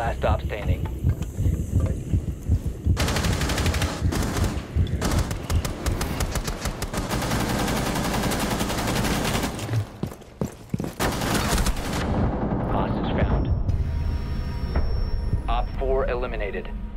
Last stop standing. Hostage found. Op 4 eliminated.